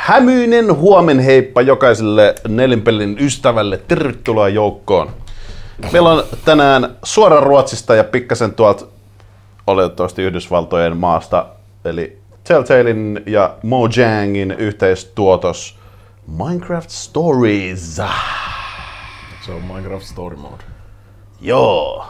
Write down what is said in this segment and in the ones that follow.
Hämyinen huomenheippa jokaiselle nelinpelin ystävälle. Tervetuloa joukkoon. Meillä on tänään suora Ruotsista ja pikkasen tuolta oletettavasti Yhdysvaltojen maasta, eli Telltalein ja Mojangin yhteistuotos Minecraft Stories. Se on Minecraft Story Mode. Joo.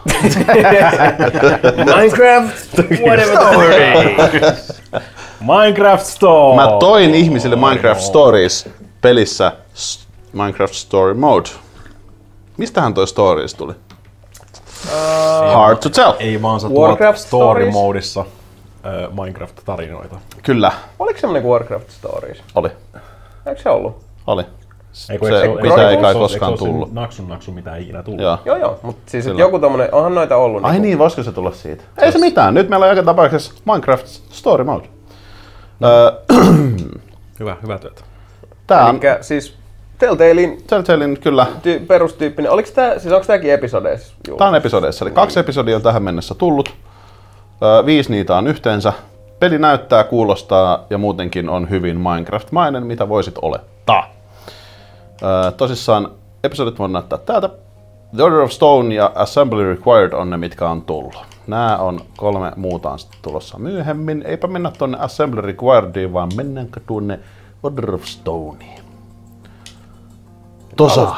Minecraft whatever story. Minecraft Story. Mä toin ihmisille Minecraft Stories pelissä Minecraft Story Mode. Mistähän toi Stories tuli? Hard to tell. Ei vaan sä Warcraft tuot Story Stories? Modissa Minecraft-tarinoita. Kyllä, Oliko semmonen kuin Warcraft Stories? oli. Eikö se ollut? Oli. Eikö Se, mitä ei kai koskaan tullut. Naksu, mitä ei ikinä tullut. Joo. Joo, mutta siis Kyllä. joku tommonen, onhan noita ollut. Ai niinku- niin, voisiko se tulla siitä? Ei se mitään, nyt meillä on joka tapauksessa Minecraft Story Mode. Hyvä työtä. Tää on Elikkä siis Telltalein Telltalein, kyllä. perustyyppinen. Onko tääkin episodeissa? Tää on episodeissa, eli 2 episodia on tähän mennessä tullut. 5 niitä on yhteensä. Peli näyttää, kuulostaa ja muutenkin on hyvin Minecraft-mainen, mitä voisit olettaa. Tosissaan episodit voin näyttää täältä. The Order of Stone ja Assembly Required on ne, mitkä on tullut. Nää on 3 muuta on sitten tulossa myöhemmin. Eipä mennä tonne Assembly Requiredin, vaan mennäänkö tuonne Order of Stoneen. Tosa.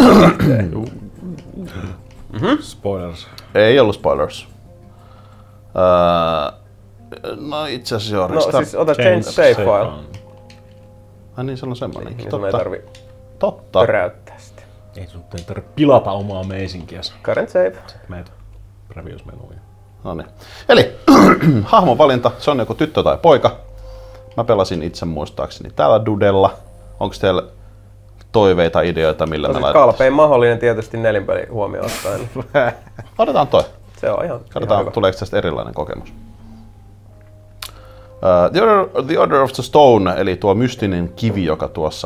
Spoilers. Ei ollut spoilers. No itse asiassa joo. No siis ota change save file. Ai niin, se on semmoinen. Niin sun ei tarvi Totta. töräyttää sitä. Ei sun tarvitse pilata omaa meisinkiäsi. Current save. Meet previous-menuun. No niin. Eli hahmon valinta, se on joko tyttö tai poika. Mä pelasin itse muistaakseni täällä Dudella. Onko teillä toiveita, ideoita, millä No me siis laitetaan? kalpein mahdollinen tietysti nelinpeli huomioon ottaen. Otetaan toi. Se on ihan Katsotaan, hyvä. tuleeko tästä erilainen kokemus. The Order of the Stone, eli tuo mystinen kivi, joka tuossa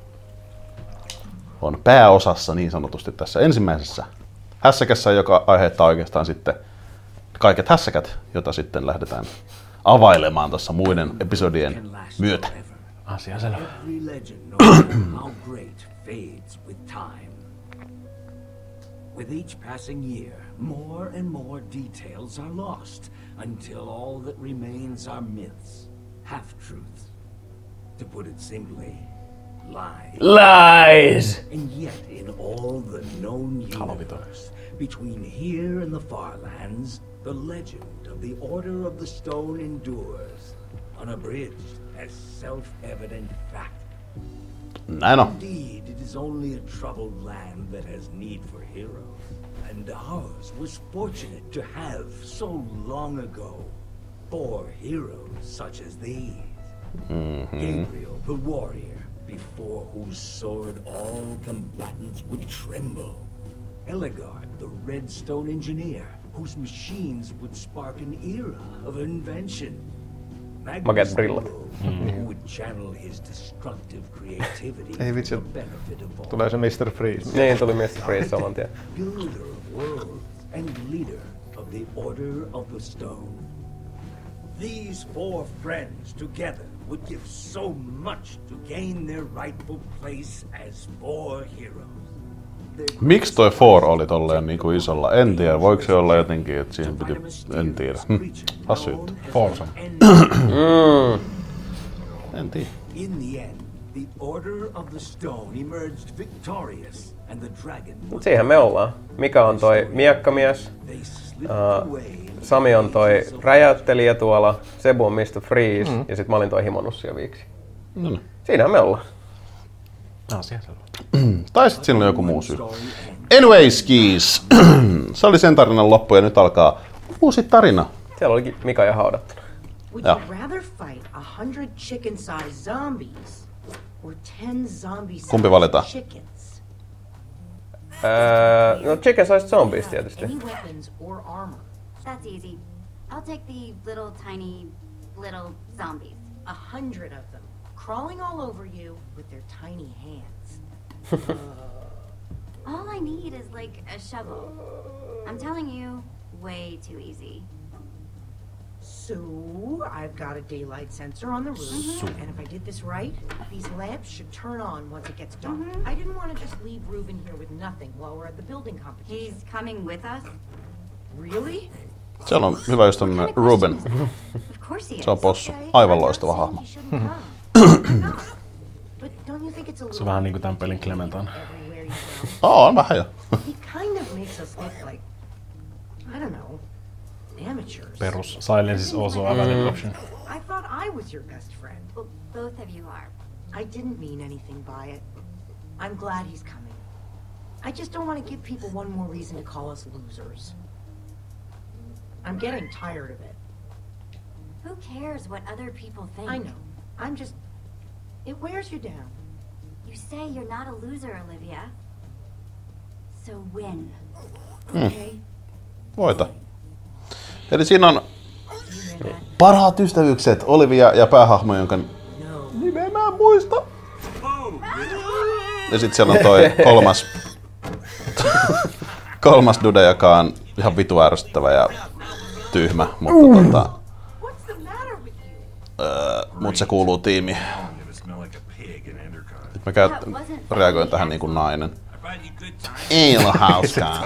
on pääosassa niin sanotusti tässä ensimmäisessä hässäkässä, joka aiheuttaa oikeastaan sitten kaiket hässäkät, jota sitten lähdetään availemaan tuossa muiden episodien myötä. Asia selvä. Every legend knows how great fades with time. With each passing year, more and more details are lost until all that remains are myths, half-truths. To put it simply, lies. Lies! And yet, in all the known universe, between here and the Farlands, the legend of the Order of the Stone endures, unabridged as self-evident fact. Näin on. Indeed, it is only a troubled land that has need for heroes, and ours was fortunate to have, so long ago, 4 heroes such as these. Gabriel, the warrior, before whose sword all combatants would tremble. Eligard, the redstone engineer, whose machines would spark an era of invention. Magnus brillat. Nobel, who would channel his destructive creativity Ei vitsi, for the benefit of all. tulee se Mr. Freeze. Niin, tuli Mr. Freeze saman tien. Builder of worlds and leader of the Order of the Stone. These 4 friends together would give so much to gain their rightful place as 4 heroes. Miksi toi 4 oli tolleen niinku isolla? En tiedä, voiko se olla jotenkin, että siihen piti... En tiedä. Hassu juttu. Forza. En tiedä. In the end, the Order of the Stone emerged victorious, and the dragon Mut siihen me ollaan. Mika on toi miekkamies, they slipped away. Sami on toi räjäyttelijä tuolla, Sebu on Mr. Freeze ja sit mä olin toi himonussia viiksi. No niin. Siinähän me ollaan. Asia selvä. Tai sit siinä on joku muu syy. Anyways, Keys. Se oli sen tarinan loppu ja nyt alkaa uusi tarina. Siellä olikin Mika ja haudattuna. Would Yeah. you rather fight 100 chicken-sized zombies or 10 zombies-sized Kumpi valitaan? chickens? No chicken sized zombies tietysti. Any weapons or armor? That's easy. I'll take the little tiny little zombies. 100 of them, crawling all over you with their tiny hands. All I need is like a shovel. I'm telling you, way too easy. So, I've got a daylight sensor on the roof, and if I did this right, these lamps should turn on once it gets dark. I didn't want to just leave Reuben here with nothing while we're at the building competition. He's coming with us? Really? Siellä on hyvä ystävämme Ruben. Of course he is. Se on possu. Aivan loistava hahmo. But don't you think it's a Se on little vähän niinku tän pelin Clementine. everywhere you go? On vähän jo. He kind of makes us look like, I don't know, amateurs. Perus Silence is also a valid option. I thought I was your best friend. Well, both of you are. I didn't mean anything by it. I'm glad he's coming. I just don't want to give people one more reason to call us losers. I'm getting tired of it. Who cares what other people think? I know. I'm just... It wears you down. You say you're not a loser, Olivia. So win. Okay? Voita. Eli siinä on You hear that? parhaat ystävyykset, Olivia ja päähahmo, jonka No. nimeä mä en muista. Ja sit siellä on toi kolmas dude, joka on ihan vitu ärsyttävä ja tyhmä, mutta What's the matter with you? mut se kuuluu tiimiin. Nyt mä reagoin tähän niinku nainen. Ei ole hauskaa.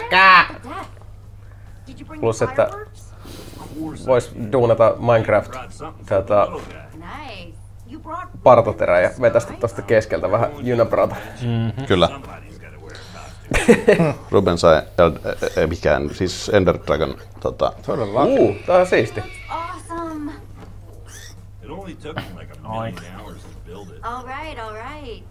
Did you bring Plus, the että fireworks? vois duunata Minecraft Nice. You brought... partoterä ja vetästä tosta keskeltä vähän jynäprata. Kyllä. Ruben sai ei mikään, siis Ender Dragon Todella. Tää on siisti. Awesome. It only took me like a million hours to build it. All right, all right.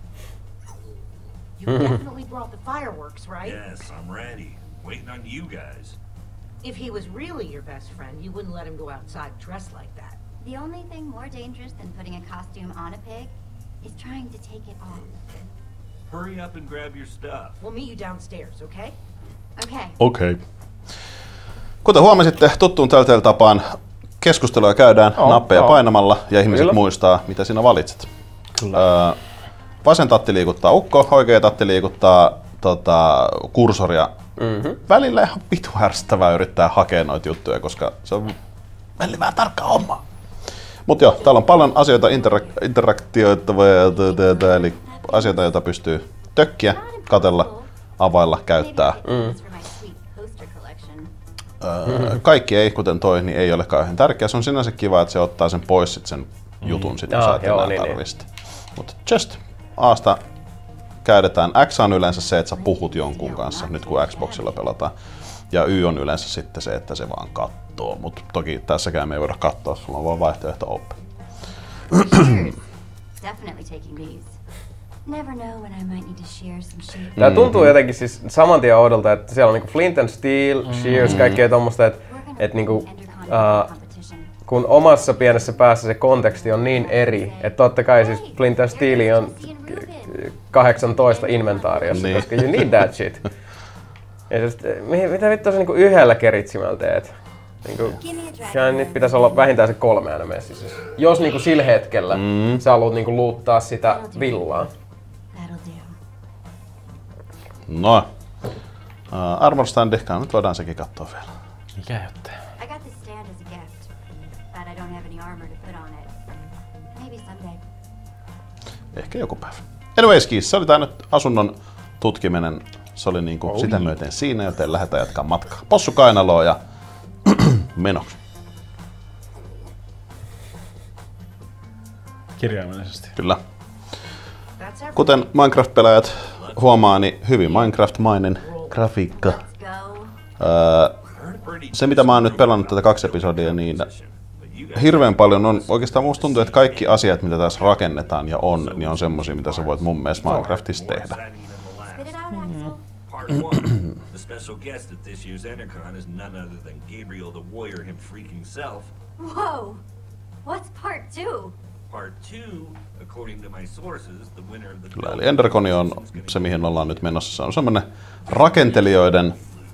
You definitely brought the fireworks, right? Yes, I'm ready. Waiting on you guys. If he was really your best friend, you wouldn't let him go outside dressed like that. The only thing more dangerous than putting a costume on a pig is trying to take it off. Hurry up and grab your stuff. We'll meet you downstairs, okay? Okay. Okei. Kuten huomasitte, tuttuun Telltale tapaan keskustelua käydään nappeja painamalla ja ihmiset Kyllä. muistaa, mitä sinä valitset. Kyllä. Vasen tatti liikuttaa ukko, oikea tatti liikuttaa kursoria. Välillä ihan vitu ärsyttävää yrittää hakea noita juttuja, koska se on välillä vähän tarkkaa hommaa. Mut joo, täällä on paljon asioita, interaktioita, eli asioita, joita pystyy tökkiä, katella, availla, käyttää. This for my sweet poster collection. Kaikki ei, kuten toi, niin ei ole kauhean tärkeä. Se on sinänsä kiva, että se ottaa sen pois sit sen jutun, sit, jos sä et joo, enää niin. tarvista. Mutta just Aasta käydetään. X on yleensä se, että sä puhut jonkun kanssa, nyt kun Xboxilla pelataan. Ja Y on yleensä sitten se, että se vaan kattoo. Mutta toki tässäkään me ei voida katsoa, sulla on vaan vaihtoehto open. Definitely taking these. Never know when I might need to share some shit. Tää tuntuu jotenkin siis saman tien oudolta, että siellä on niinku Flint and Steel, Shears, kaikkea tommoista, että We're niinku, gonna enter competition. kun omassa pienessä päässä se konteksti on niin eri, että totta kai siis Flint and Steel on 18 inventaariossa, Niin. koska you need that shit. Ja sit, mitä vittua sä niinku yhdellä keritsimällä teet? Niinku, kyllä nyt pitäisi olla vähintään se 3 aina messissä. Jos niinku sillä hetkellä sä haluat niinku luuttaa sitä villaa. That'll do. No. Armor Standikaan, nyt voidaan sekin katsoa vielä. Mikä jottei? I got this stand as a gift, but I don't have any armor to put on it. Maybe someday. Ehkä joku päivä. Anyways, Kiis, se oli tää nyt asunnon tutkiminen. Se oli niinku sitä myöten siinä, joten lähdetään jatkaa matkaa. Possu kainaloon ja menoksi. Kirjaimellisesti. Kyllä. That's everything. Kuten Minecraft-pelaajat huomaa, niin hyvin Minecraft-mainen grafiikka. Go. Se mitä mä oon nyt pelannut tätä 2 episodia, niin hirveän paljon on, oikeastaan musta tuntuu, että kaikki asiat mitä tässä rakennetaan ja on, niin on semmosia mitä sä voit mun mielestä Minecraftissa tehdä. Spit it out, Axel. Part 1. The special guest at this year's Endercon is none other than Gabriel the Warrior him freaking self. Whoa. What's part 2? Part 2, according to my sources, the winner of the Kyllä, eli Enderconi on se mihin ollaan nyt menossa. Se on semmonen rakentelijoiden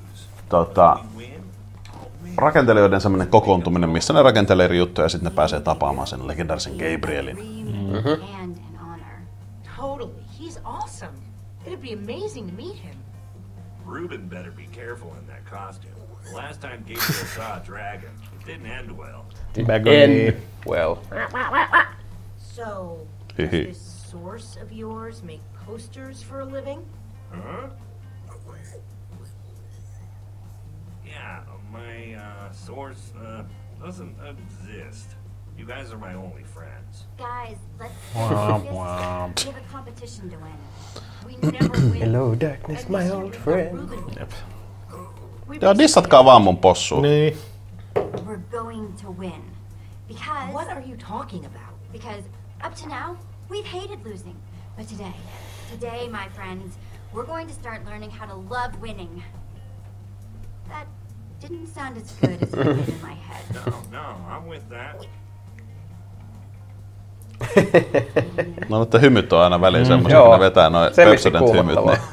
rakentelijoiden semmonen kokoontuminen, missä ne rakentelee eri juttuja ja sitten ne pääsee tapaamaan sen legendaarisen Gabrielin. And an honor. Totally. He's awesome. It'd be amazing to meet him. Ruben better be careful in that costume. The last time Gabriel saw a dragon, it didn't end well. End well. So, does this source of yours make posters for a living? Huh? Yeah, my source doesn't exist. You guys are my only friends. Guys, let's Womp focus. womp. We have a competition to win. We never win. Hello darkness, my old friend. Jep. Joo, dissatkaa vaan mun possua. Niin. We're going to win. Because What are you talking about? because up to now, we've hated losing. But today, my friends, we're going to start learning how to love winning. That didn't sound as good as it did in my head. No, I'm with that. No, että hymyt on aina väliin semmoisia, Joo. kun ne vetää noin Se miksi Pepsodent hymyt. kuumottavaa.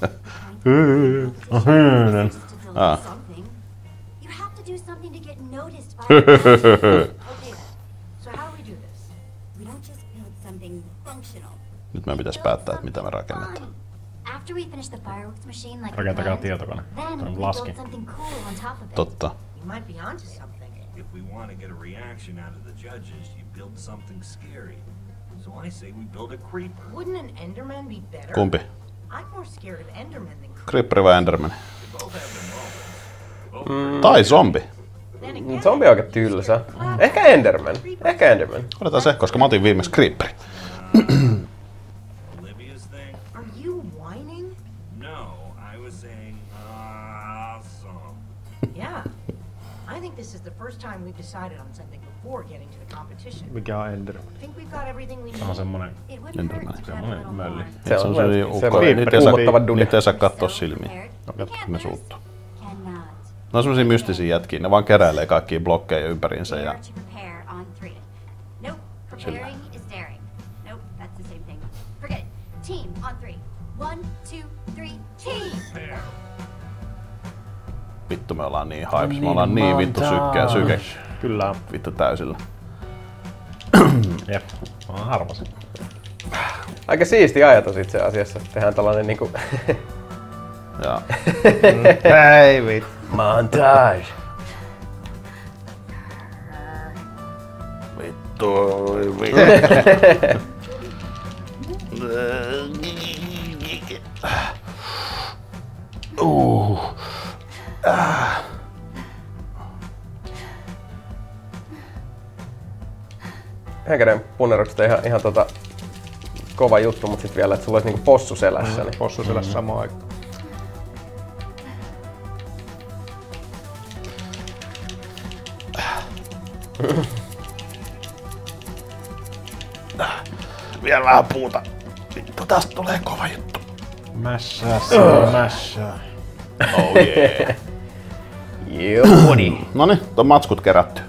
To build something, you have to do something to get noticed by others. Okay, so how do we do this? We don't just build something functional. Nyt meidän pitäisi päättää, että mitä me rakennetaan. After we finish the fireworks machine like we Rakentakaa planned, tietokone. then we Laski. build something cool on top of it. Totta. You might be onto something. If we want to get a reaction out of the judges, you build something scary. So I say we build a creeper. Wouldn't an Enderman be better? Kumpi? I'm more scared of Enderman than creepers. Creeperi vai Enderman? They both have their moments. Tai zombi. Then again, Zombi on aika tylsä. Ehkä Enderman. Ehkä Enderman. Otetaan se, koska mä otin viimeksi Creeperi. Olivia's thing? are you whining? No, I was saying awesome. Yeah. I think this is the first time we've decided on something before getting to the competition. Mikä on Ender? I think we've got everything we Tämä on need. semmonen... It wouldn't Enderman. hurt to grab a Semmonen little mölli. more. Se on Semmosia se ukkoja. kuumottava dude. Niitä ei saa katsoa silmiin. Prepared? No, ne suuttuu. Cannot. Ne on semmosia mystisiä jätkiä, ne vaan keräilee kaikkia blokkeja ympäriinsä ja... Dare to prepare on 3. Nope. Preparing is daring. Nope, that's the same thing. Forget it. Team on 3. 1, 2, 3, team! Prepare. Vittu me ollaan niin hypes, me ollaan niin vittu syke Kyllä. vittu täysillä. Jep. Mä arvasin. Aika siisti ajatus itse asiassa. Tehdään tällainen niinku... Ja Ei vittu. Montage. vittu. Yhden punnerukset on ihan kova juttu, mutta sit vielä, että sulla olisi niinku possu selässä. Niin. Possu siellä samaan aikaan. Vielä vähän puuta. Vittu, tästä tulee kova juttu. Mässää, mässää. Oh yeah. Joo, buddy. Noniin, on matskut kerätty.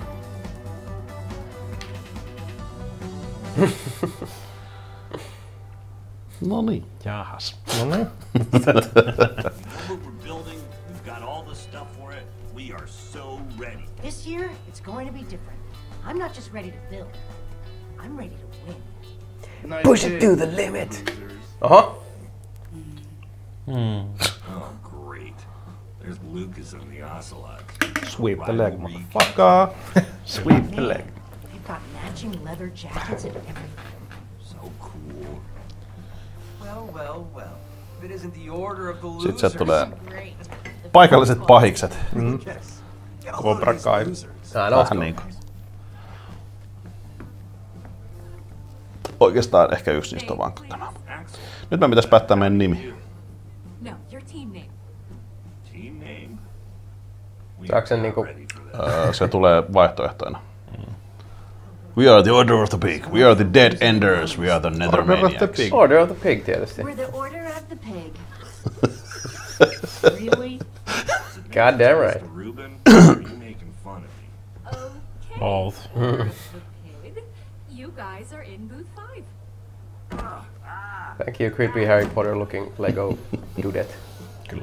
Noniin. Jahas. No niin. What we're building, we've got all the stuff for it. We are so ready. This year, it's going to be different. I'm not just ready to build. I'm ready to win. Push it to the limit. Oho. Oh, great. There's Lucas and the Ocelot. Sweep the leg, motherfucker. Sweep the leg. You've got matching leather jackets and everything. So cool. Well. If it isn't the order of the Sitten losers. sieltä tulee Great. paikalliset pahikset. Yes. Cobra Kai. Aina Vähän niinku. Oikeastaan ehkä yksi niistä on vaan kakana. Axel, Nyt me pitäis päättää meidän nimi. No, your team name. team name? We Saako sen are niinku... ready for that. Se tulee vaihtoehtoina. We are the Order of the Pig. We are the Dead Enders. We are the Nethermaniacs. Order of the Pig tietysti. We're the order of the pig. Really? God damn right. Mr. Reuben, or are you making fun of me? Okay. Both. The pig. You guys are in booth 5. Thank you, creepy Harry Potter looking Lego dudet. Kyllä.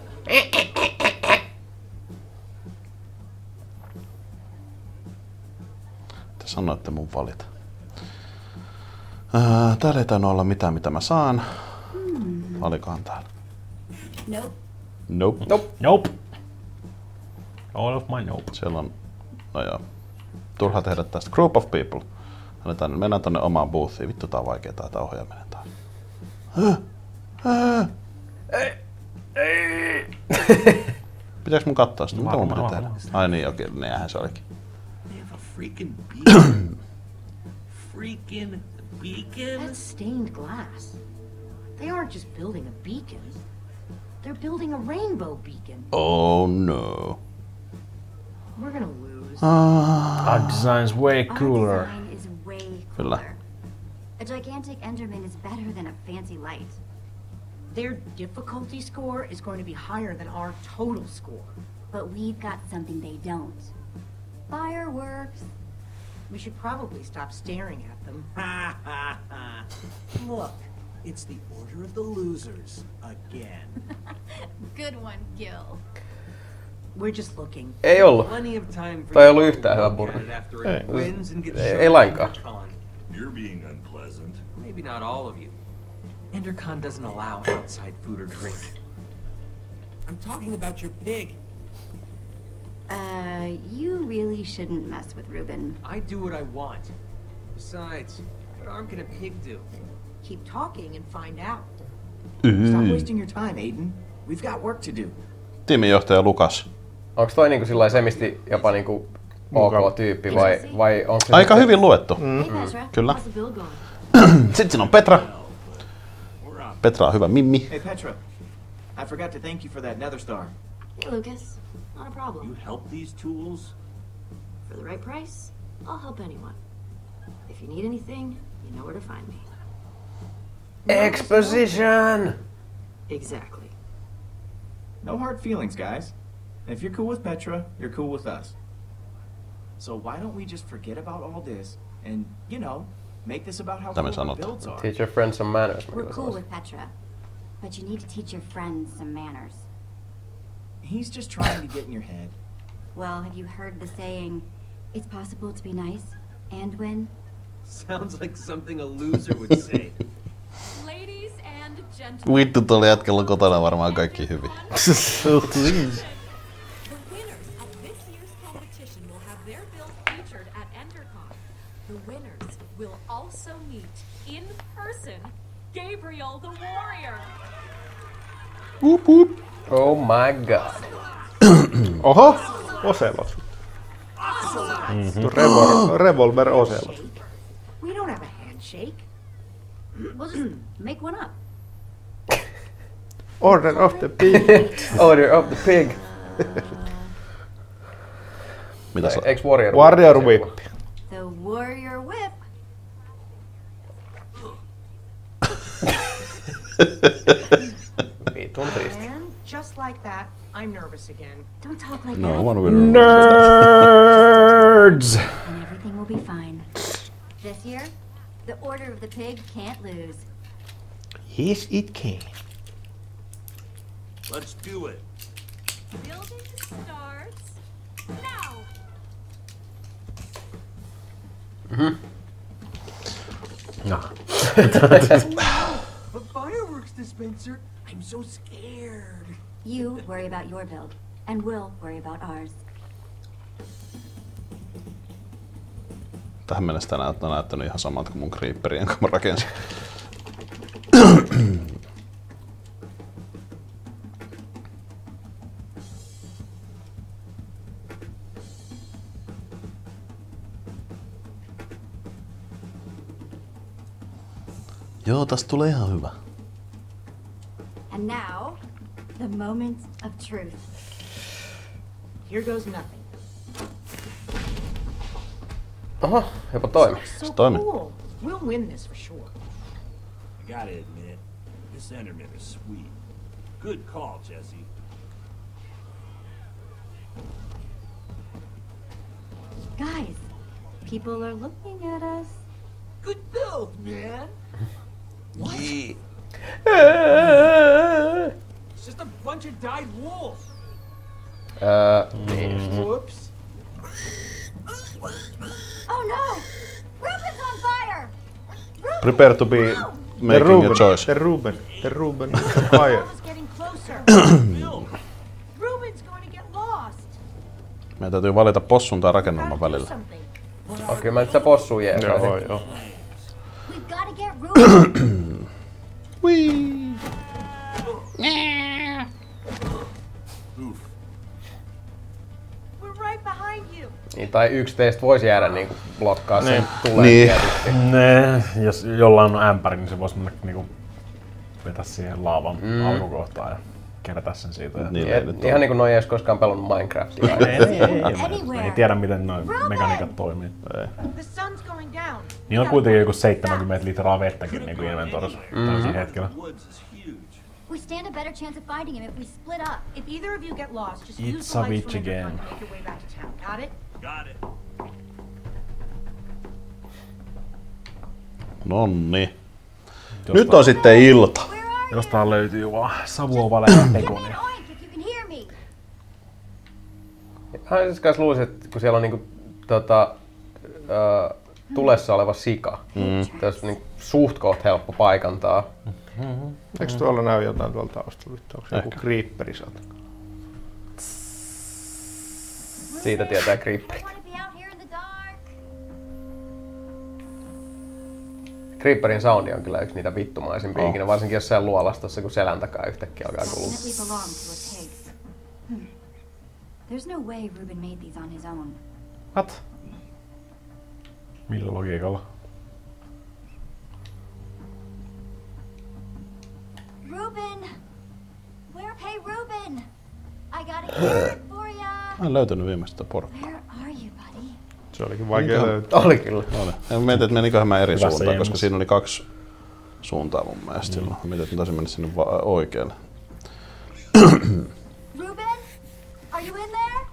Te sanoitte mun valita. Täällä ei tainnut olla mitään, mitä mä saan. Olikohan täällä? Nope. Nope. Nope. Nope. All of my nope. Siellä on, no joo, turha tehdä tästä. Group of people. Mennään tonne omaan boothiin. Vittu, tää on vaikea tää ohjaaminen taas. Pitääks mun katsoa sitä? Mitä mun pitää tehdä? Ai niin, okei, nehän se olikin. They have a freaking beacon. Freaking beacon? That's stained glass. They aren't just building a beacon. They're building a rainbow beacon. Oh no. We're gonna lose. Our design's way cooler. Our design is way Kyllä. cooler. A gigantic Enderman is better than a fancy light. Their difficulty score is going to be higher than our total score. But we've got something they don't. Fireworks. We should probably stop staring at them. Ha ha ha! Look, it's the Order of the Losers again. Good one, Gil. We're just looking. Ei ollut. Plenty of time for Toi ei you ollut to yhtään hyvä look burger. at it after it wins and gets Ei shown lainkaan. to EnderCon. You're being unpleasant. Maybe not all of you. EnderCon doesn't allow outside food or drink. I'm talking about your pig. You really shouldn't mess with Ruben. I do what I want. Besides, what harm can a pig do? Keep talking and find out. Stop wasting your time, Aiden. We've got work to do. Tiiminjohtaja Lukas. Onks toi niinku sillai semisti jopa niinku ok tyyppi vai onks se Aika sitten- hyvin luettu. Hey Petra, Kyllä. how's the build going? Sitten siinä on Petra. Petra on hyvä mimmi. Hey Petra, I forgot to thank you for that Nether Star. Hey Lucas, not a problem. You help these tools? For the right price, I'll help anyone. If you need anything, you know where to find me. Exposition! Exactly. No hard feelings, guys. And if you're cool with Petra, you're cool with us. So why don't we just forget about all this and, you know, make this about how Mitä me cool our sanotaan? builds are? Teach your friends some manners. We're cool with Petra, but you need to teach your friends some manners. He's just trying to get in your head. Well, have you heard the saying, it's possible to be nice and win? Sounds like something a loser would say. Ladies and gentlemen. Vittu, tuolla jätkellä kotona varmaan kaikki hyvin. The winners of this year's competition will have their build featured at EnderCon. The winners will also meet in person Gabriel the Warrior. Whoop whoop. Oh my god. Oho! Oselot. Revolver Oselot. We don't have a handshake. We'll just make one up. Order of the Pig. Order of the Pig. Mitä sä? Eiks Warrior Warrior Whip. The Warrior Whip. Vitun tristi. And just like that, I'm nervous again. Don't talk like No, that. one winner. Nerds! And everything will be fine. This year, the Order of the Pig can't lose. Yes, it can. Let's do it. Building starts now. No. But fireworks dispenser, I'm so scared. You worry about your build, and we'll worry about ours. Tähän mennessä tää on näyttänyt ihan samalta kuin mun creeperi, jonka mä rakensin. Joo, tästä tulee ihan hyvä. And now, the moment of truth. Here goes nothing. Oho, jopa toimi. So toimi. cool. We'll win this for sure. I gotta admit, this Enderman is sweet. Good call, Jesse. Guys, people are looking at us. Good build, man. Yeah. It's just a bunch of dyed wool. Niin. Whoops. Oh no! Ruben's on fire! Prepare to be making a choice. The Ruben is on fire. Ball's getting closer. Ruben's going to get lost. Meidän täytyy valita possun tai rakennelman välillä. Okei, mä nyt sitä possua jeesaisin. Joo. We've gotta get Ruben. We're right behind you. Niin, tai yksi teistä voisi jäädä niinku blokkaa sen tuleen Niin. tietysti. Ne, jos jollain on ämpäri, niin se voisi mennä niinku vetä siihen laavan alkukohtaan ja kerätä sen siitä. Ja... Niillä ei nyt Ihan niinku noi ei edes koskaan pelannut Minecraftia. ei tiedä miten noi mekaniikat toimii. Ei. The sun's going down. Niin on kuitenkin joku 70 litraa vettäkin niinku inventorissa tällä hetkellä. We stand a better chance of finding him if we split up. If either of you get lost, just It's use the lights Savage from again. Endercon to make your way back to town. Got it? Got it. Nonni. Nyt on sitten ilta. Jostain löytyy vaan savua, valea ja pekonia. Oink if you can hear me. Mä siis kans luulisin, että kun siellä on niinku tulessa oleva sika, tässä on niinku suht koht helppo paikantaa. Eikö tuolla näy jotain tuolta taustalla? Onko se joku creeperi sata? Siitä tietää creeperit. I wanna be out here in the dark. Creeperin soundi on kyllä yksi niitä vittumaisimpia ikinä, varsinkin jossain luolastossa, kun selän takaa yhtäkkiä alkaa kuulua. Definitely belong to a pigs. There's no way Ruben made these on his own. What? Millä logiikalla? Ruben! Hey Ruben! I got a carrot for ya! Mä en löytänyt viimeistä porkkaa. Where are you, buddy? Se olikin vaikea löytää. Oli kyllä. Oli. Ja mietin, että meniköhän mä eri Hyvässä suuntaan, koska jengissä. siinä oli 2 suuntaa mun mielestä silloin. Mietin, että mä taisin mennä sinne oikealle. Ruben? Are you in there?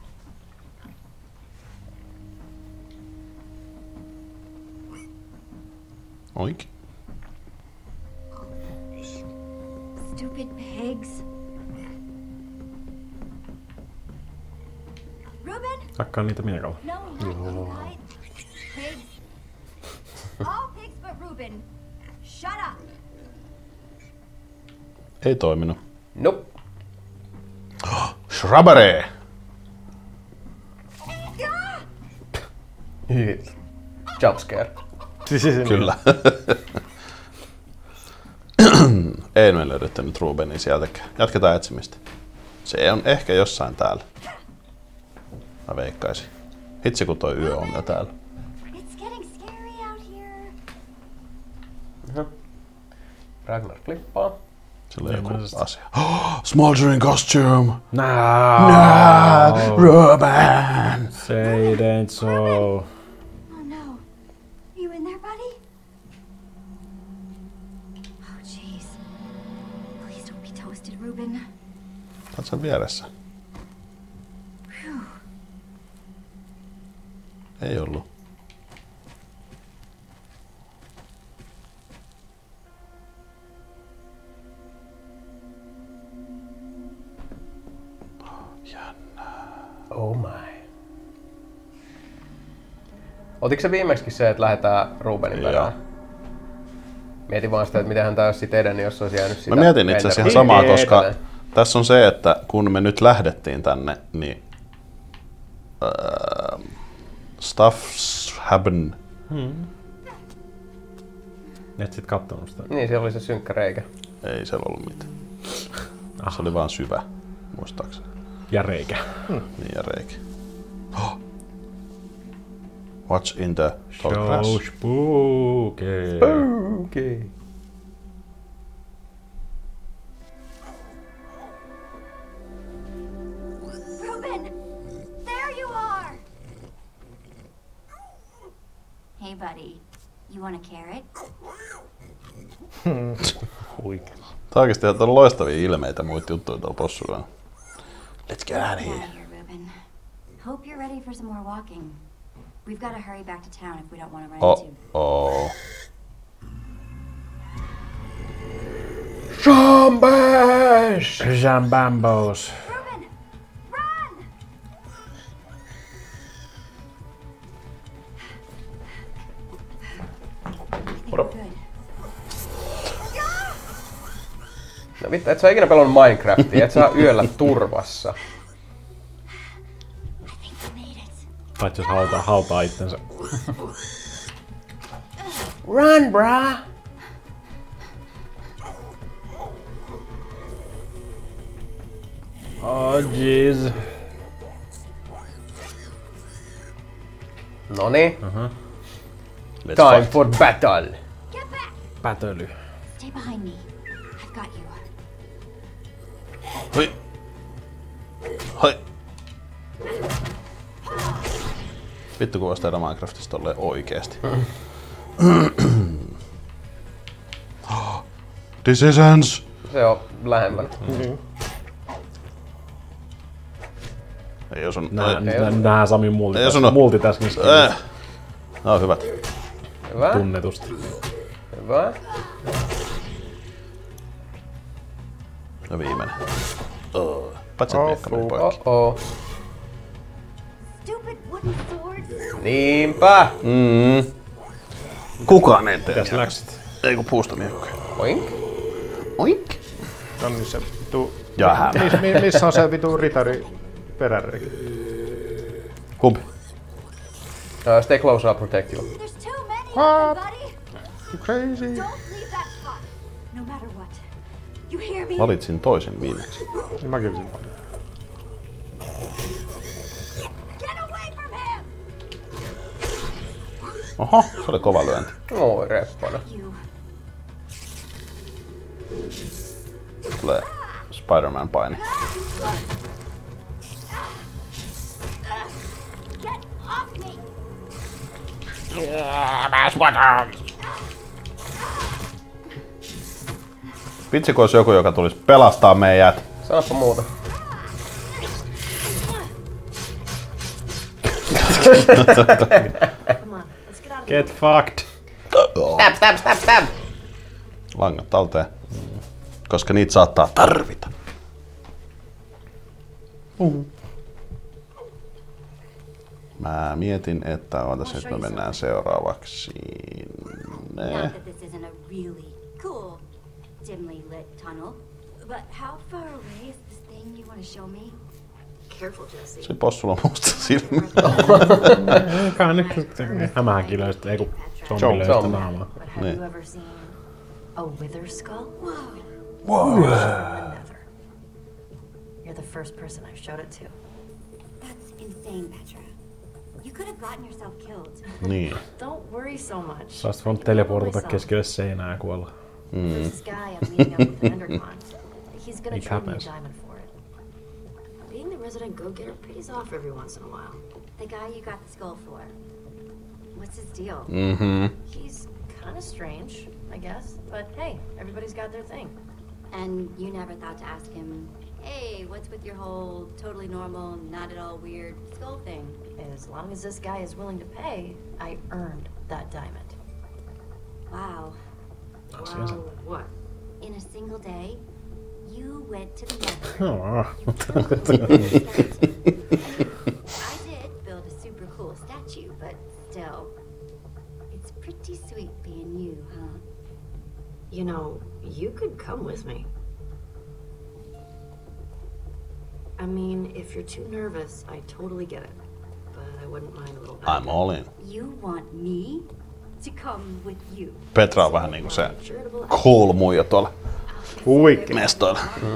Oink. Stupid pigs. Ruben? Hakkaan niitä miekalla. No, not you guys. Pigs. All pigs but Ruben. Shut up. Ei toiminut. Nope. Shrubbery! Jumpscare. Kyllä. Ei me löydetty nyt Rubenia sieltäkään. Jatketaan etsimistä. Se on ehkä jossain täällä. Mä veikkaisin. Hitsi kun toi yö on jo täällä. It's getting scary out here. Ragnar flippaa. Sillä on joku asia. Smoldering costume! No, Ruben! Say it ain't so. Oh no. You in there, buddy? Oh jeez. Please don't be toasted, Ruben. Oot sen vieressä? Phew. Ei ollut. Oh my. Otitko se viimeksi se, että lähdetään Rubenin perään? Mietin vaan sitä, että miten tää olisi sit edennyt, jos olisi jäänyt sitä. Mä mietin itse asiassa ihan samaa, koska tässä on se, että kun me nyt lähdettiin tänne, niin stuff's happen. Et sit kattonut sitä. Niin, siellä oli se synkkä reikä. Ei siellä ollut mitään. Se oli vaan syvä, muistaakseni. Ja reikä. Niin ja reikä. What's in the tall So grass? spooky. Spooky. Ruben! There you are! Hey, buddy. You want a carrot? Huikea. Tää oikeesti on loistavia ilmeitä muita juttuja tuolla possuilla. Let's get out of here. Ruben. Hope you're ready for some more walking. We've got to hurry back to town if we don't want to run into. Oh. Zombies! Jambambos. Ruben! Run! What up? No vittu, et sä ikinä pelannut Minecraftia, et sä yöllä turvassa. I think we Paitsi jos hautaa itsensä. Run, brah! Oh jeez. Noni. Time for battle. Pätöly. Stay behind me. I've got you. Hoi. Hoi. Vittu kun voisi tehdä Minecraftista tolleen oikeesti. Decisions! Se on lähempänä. Ei osunut. Nää Sami multitasking skillit. Nää on hyvät. Hyvä. Tunnetusti. Hyvä. Ja viimeinen. Paitsi että miekka meni poikki. Stupid wooden swords. Niinpä. Kukaan ei tee. Mitäs läksit? Ei kun puusta miekkoja. Oink. Oink. On niin se vitu... Ja hämä. Missä on se vitu ritari peräreikä? Kumpi? Stay close, I'll protect you. There's too many of them, buddy. Crazy. Don't leave that spot. No matter what. You hear me? Valitsin toisen viimeksi. Mäkin olisin. Get away from him! Oho, se oli kova lyönti. Oi, reppana. Tulee Spider-Man paini. Get off me! Vitsi kun olisi joku, joka tulisi pelastaa meidät. Sanoppa muuta. Get fucked. Stab! Langat talteen. Koska niitä saattaa tarvita. Mä mietin, että ootas nyt me mennään seuraavaksi. Not that this isn't a really cool, dimly lit tunnel, but how far away is this thing you want to show me? Careful, Jesse. Se possulla musta silmä. Eikä nyt hämähäkilöistä, ei kun zombilöistä naamaa. But have you ever seen a wither skull? Whoa. Another. You're the first person I've showed it to. That's insane, Petra. You could have gotten yourself killed. Niin. Don't worry so much. Saisit voinut teleportata keskelle seinää ja kuolla. There's this guy I'm meeting up with at EnderCon. He's gonna It trade me a happens. diamond for it. Being the resident go-getter pays off every once in a while. The guy you got the skull for. What's his deal? He's kind of strange, I guess. But hey, everybody's got their thing. And you never thought to ask him, hey, what's with your whole totally normal, not at all weird skull thing? As long as this guy is willing to pay, I earned that diamond. Wow. Wow, what? In a single day, you went to the nether. I did build a super cool statue, but still, it's pretty sweet being you, huh? You know, you could come with me. I mean, if you're too nervous, I totally get it. But I wouldn't mind a little bit. I'm all in. You want me to come with you? Petra on vähän niinku se cool muija tuolla mestoilla.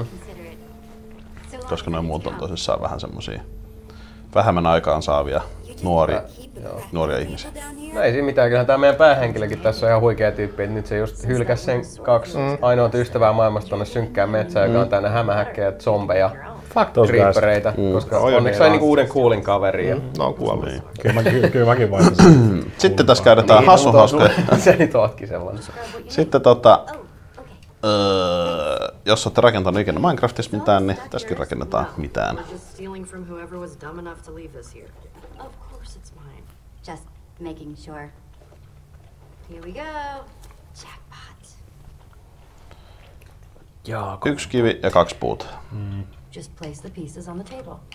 Koska noin muut on tosissaan vähän semmosia vähemmän aikaan saavia nuoria ihmisiä. No ei siinä mitään, kyllähän tää meidän päähenkilökin tässä on ihan huikea tyyppi, että nyt se just hylkäs sen kaksi ainoat ystävää maailmasta tonne synkkään metsään, joka on täynnä hämähäkkejä, zombeja, creepereitä, koska onneksi sai niinku uuden coolin kaveria. No on kuollut. Kyllä mäkin vaihtasin. Sitten tässä käydetään hassun hauskoja. Se nyt ootkin sellainen. Sitten jos olette rakentanut ikinä Minecraftissa mitään, niin tässäkin rakennetaan mitään. Just making sure. Here we go. Jackpot. Yksi kivi ja 2 puuta. Just place the pieces on the table.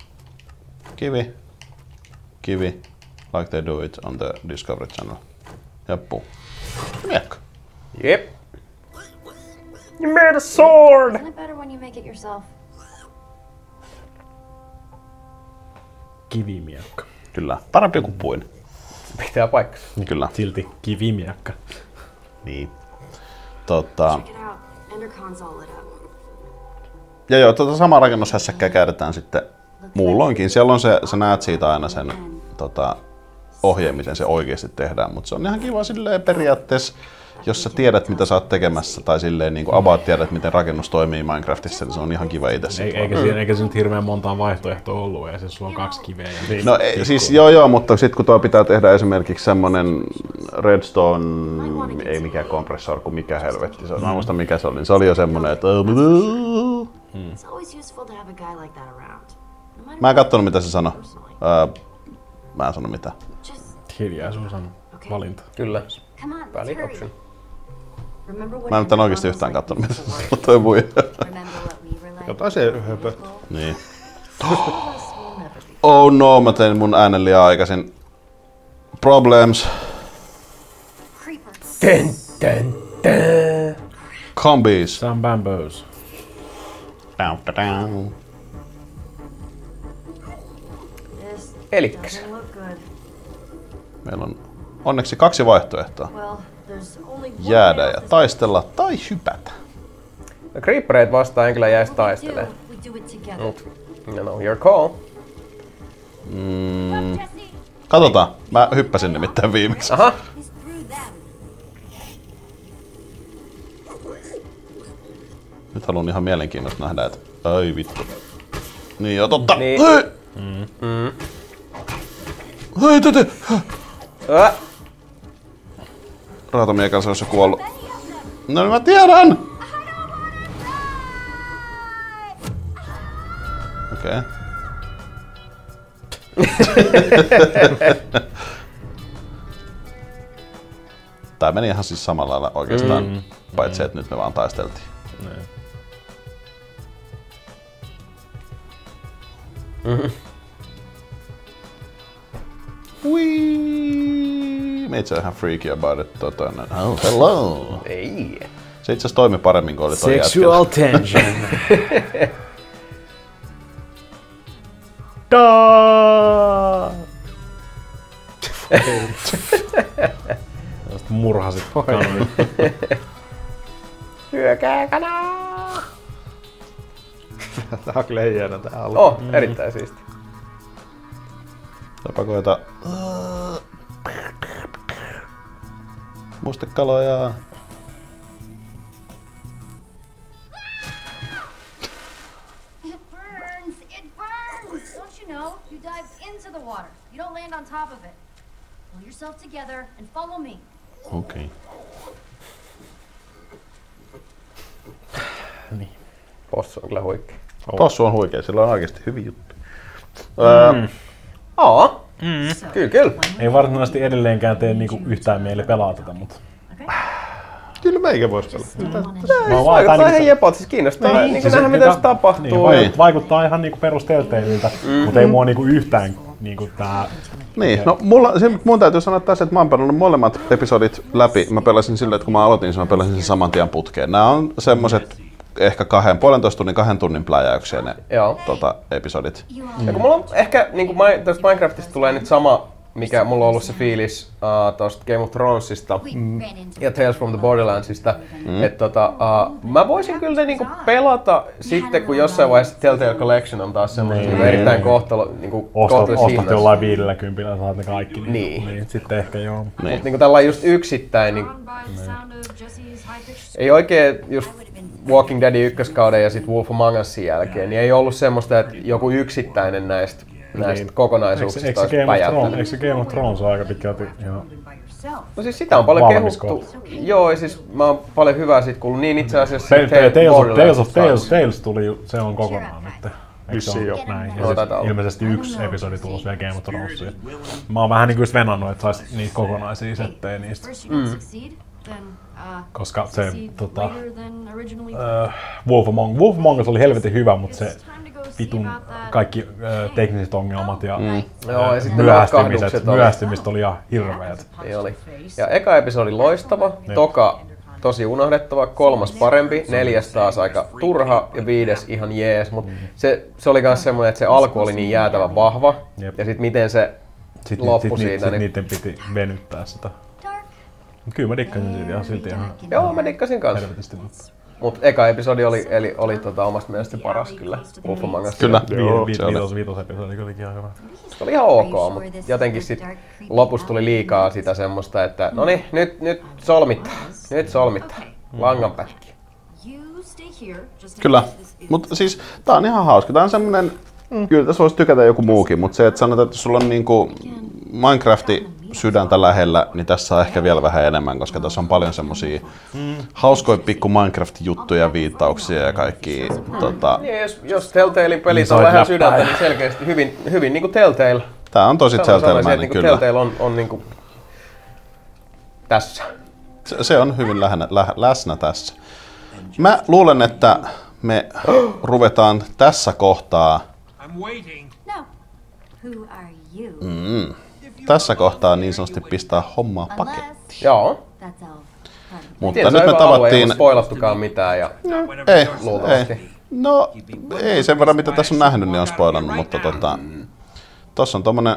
Kivi, like they do it on the Discovery Channel. Ja puu. Miekka. Jep. You made a sword! Isn't it better when you make it yourself? Kivimiekka. Kyllä, parempi kuin puin. Pitää paikkansa. Kyllä. Silti kivimiekka. Niin. Check it out. Endercon's all lit up. Ja joo, samaa rakennushässäkkää käytetään sitten muulloinkin. Siellä on sä näet siitä aina sen ohjeen, miten se oikeasti tehdään, mutta se on ihan kiva silleen periaatteessa, jos sä tiedät, mitä sä oot tekemässä, tai silleen niin kuin about tiedät, miten rakennus toimii Minecraftissa, niin se on ihan kiva itse. Eikä se nyt hirveän montaa vaihtoehtoa ollut, ja se sulla on 2 kiveä. Ja no siis joo, mutta sitten kun tuo pitää tehdä esimerkiksi semmonen redstone, ei mikään kompressor, kuin mikä helvetti se on. Mä muistan mikä se oli, niin se oli jo semmonen, että mä en kattonut mitä se sanoi. Mä en sano mitään. Hiljaisuus on valinta. Kyllä. Väli option. Mä en nyt oikeesti yhtään kattonut mitä se sanoi toi muija. Jotain se höpö. Niin. Oh no, mä tein mun äänen liian aikaisin. Problems. Combies. Some bamboos. Elikkäs. Meillä on onneksi 2 vaihtoehtoa. Jäädä ja taistella tai hypätä. No, creepereet vastaan en kyllä jäisi taistelee. No, your call. Katsotaan. Mä hyppäsin nimittäin viimeksi. Aha. Nyt haluan ihan mielenkiinnosta nähdä, että ai vittu. Niin joo, totta. Niin. Hei! Hei, tätä! Raatomiekan se olisi jo kuollut. No niin mä tiedän! Okei. Tää meni ihan siis samalla lailla oikeastaan, paitsi että nyt me vaan taisteltiin. Me itse ihan freaky about it. Oh, hello! Ei. Se itse asiassa toimi paremmin kuin oli toi jätkä. Sexual tension. Murhasit kanan. Syökää kanaa! Tää on kyllä hieno tää alku. Oh, erittäin siisti. Tapakoita. Mustekaloja. It burns! Don't you know? You dive into the water. You don't land on top of it. Pull yourself together and follow me. Okei. Niin. Possu on kyllä huikea. Possu on huikea, sillä on oikeesti hyviä juttuja. Kyllä. Ei varsinaisesti edelleenkään tee niinku yhtään mieli pelaa tätä, mutta... Kyllä meikä vois pelata. Vaikuttaa ihan jepot, siis kiinnostaa niin nähdä mitä se tapahtuu. Niin, vaikuttaa ihan niinku perustelteiltä, mutta ei mua niinku yhtään niinku tää... Niin, no mun täytyy sanoa tässä, että mä oon pelannut molemmat episodit läpi. Mä pelasin silleen, että kun mä aloitin, mä pelasin sen saman tien putkeen. Nää on semmoset ehkä 2,5 tunnin pläjäyksiä ne episodit. Ja kun mulla on ehkä, niin kuin tästä Minecraftista tulee nyt sama, mikä mulla on ollut se fiilis tosta Game of Thronesista ja Tales from the Borderlandsista, että mä voisin kyllä niinku pelata sitten, kun jossain vaiheessa Telltale Collection on taas semmoinen erittäin kohtuullisessa Ostat jollain 50 ja saat ne kaikki. Niin. Sitten ehkä joo. Mut niinku tällainen just yksittäin, niin ei oikein just Walking Deadin ykköskauden ja sitten Wolf Among Usin jälkeen, niin ei ollut semmoista, että joku yksittäinen näistä kokonaisuuksista olisi päjättänyt. Eikö se Game of Thrones on aika pitkälti ihan... No siis sitä on paljon kehuttu. Joo, ja siis mä oon paljon hyvää siitä kuullut. Niin itse asiassa Tales tuli, se on kokonaan nyt. Vissiin jo. Näin. Ja ilmeisesti yksi episodi tulossa vielä Game of Thronesia. Mä oon vähän niinku just venannut, että sais niitä kokonaisia settejä niistä. Koska se Wolf Among Us oli helvetin hyvä, mutta se vitun kaikki tekniset ongelmat ja myöhästymiset oli ihan hirveät. Oli. Ja eka episodi loistava, toka tosi unohdettava, 3 parempi, 4 taas aika turha ja 5 ihan jees, mutta se oli myös semmoinen, että se alku oli niin jäätävän vahva ja sitten miten se loppu siitä. Niin... Niiden piti venyttää sitä. Kyllä mä dikkasin siitä ihan silti ihan... Joo, mä dikkasin kanssa. Mut eka episodi oli omasta mielestä paras kyllä Ulfamangasta. Kyllä. Viitos episodi olikin ihan hyvä. Se oli ihan ok, mutta jotenkin sit lopussa tuli liikaa sitä semmoista, että noniin, nyt solmittaa. Nyt solmittaa. Langanpätkiä. Kyllä. Mutta siis tää on ihan hauska. Tää on semmonen... Kyllä tässä voisi tykätä joku muukin, mutta se, että sanotaan, että sulla on niinku Minecrafti sydäntä lähellä, niin tässä on ehkä vielä vähän enemmän, koska tässä on paljon semmosia hauskoja pikku Minecraft-juttuja, viittauksia ja kaikki. Niin, jos Telltalein pelit on vähän sydäntä, niin selkeästi hyvin niinku Telltale. Tää on tosi Telltale-mäinen, niin kyllä. Telltale on niinku tässä. Se on hyvin läsnä tässä. Mä luulen, että me ruvetaan tässä kohtaa tässä kohtaa niin sanotusti pistää hommaa pakettiin. Joo. Mutta nyt me tavattiin... Ei spoilattukaan mitään ja... Ei. No, ei sen verran mitä tässä on nähnyt, niin on spoilannut, mutta tossa on tommonen...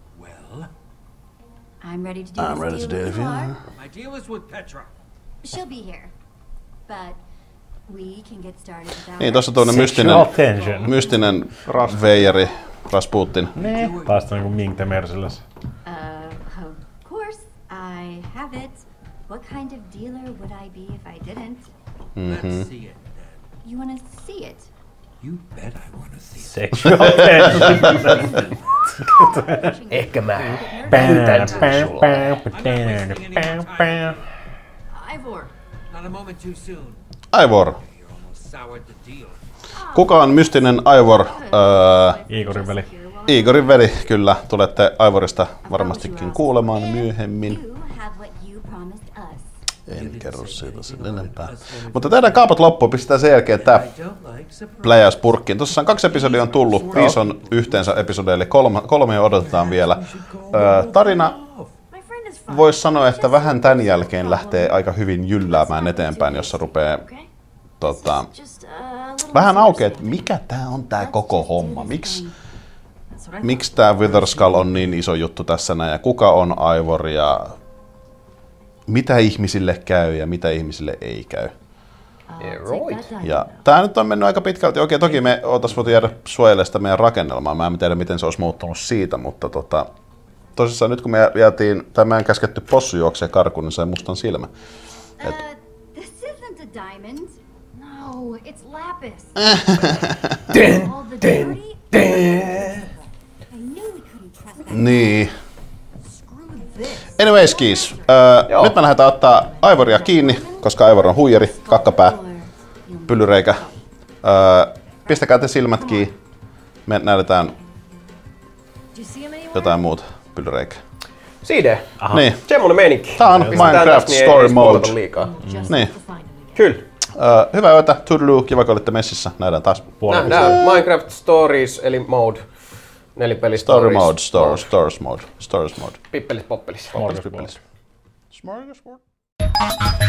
I'm ready to do this deal with Pilar. My deal is with Petra. She'll be here, but we can get started without... Niin, tossa on tommonen mystinen veijari, Rasputin. Niin. Taas niinku Ming the Merciless. Of course, I have it. What kind of dealer would I be if I didn't? Let's see it then. You wanna see it? You bet I wanna see it. Sexual tension. Ehkä mä Ivor, not a moment too soon. Ivor. Soured the deal. Kuka on mystinen Ivor? Igorin veli. Igorin veli, kyllä. Tulette Ivorista varmastikin kuulemaan myöhemmin. En kerro siitä sen enempää. Mutta tehdään kaupat loppuun, pistetään sen jälkeen tää pläjäys purkkiin. Tuossa 2 episodia on tullut, 5 on yhteensä episodeille, 3 odotetaan vielä. Tarina voisi sanoa, että vähän tämän jälkeen lähtee aika hyvin jylläämään eteenpäin, jossa rupeaa vähän aukeaa, että mikä tää on tää koko homma. Miksi tää Witherskull on niin iso juttu tässä näin ja kuka on Ivor ja mitä ihmisille käy ja mitä ihmisille ei käy. Ja tää nyt on mennyt aika pitkälti. Okei, toki me oltais voitu jäädä suojelemaan sitä meidän rakennelmaa. Mä en tiedä, miten se olisi muuttunut siitä, mutta tosissaan nyt kun me meidän käsketty possu juoksee karkuun, niin sai mustan silmä. This isn't a diamond. No, it's lapis. Niin. Anyways, Keys. Nyt me lähdetään ottaa Ivoria kiinni, koska Ivor on huijari, kakkapää, pyllyreikä. Pistäkää te silmät kiinni. Me näytetään jotain muuta pyllyreikää. CD. Niin. Semmonen meininki. Tää on Minecraft Story Mode. Niin. Kyllä. Hyvää yötä, toodaloo, kiva kun olitte messissä. Nähdään taas puolella. Nähdään Minecraft Stories, eli mode. Nelipeli Story Mode, Stories Mode. Pippelis poppelis. Smorgasbord.